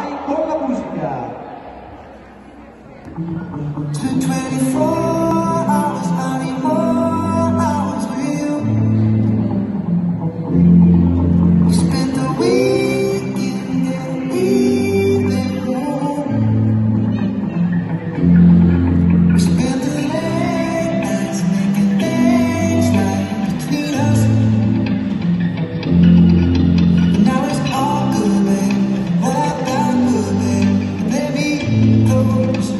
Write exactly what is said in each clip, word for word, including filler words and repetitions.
Vai con la musica. twenty-four hours, I need more hours with you. We spent the week in the evening room. We spent the late nights making things right between us. And now it's all good, babe. What I got good, babe. Baby, close.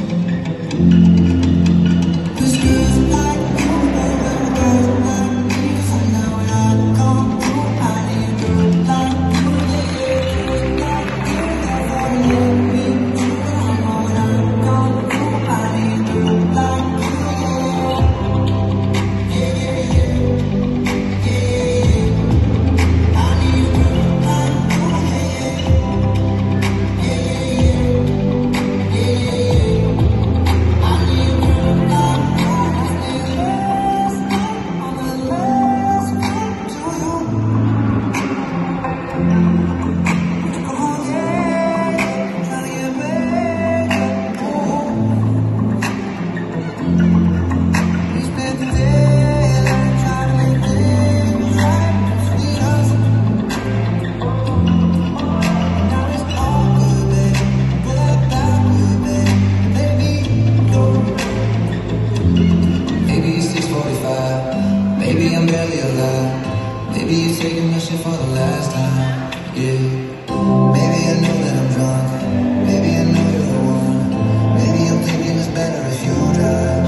Maybe I'm barely alive. Maybe you're taking my shit for the last time. Yeah. Maybe I know that I'm drunk. Maybe I know you're the one. Maybe I'm thinking it's better if you drive.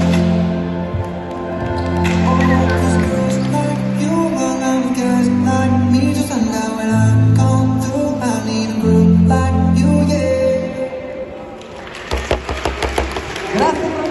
Oh, 'cause girls like you run out with guys like me. Just find out when I come through. I need a girl like you, yeah. Grazie.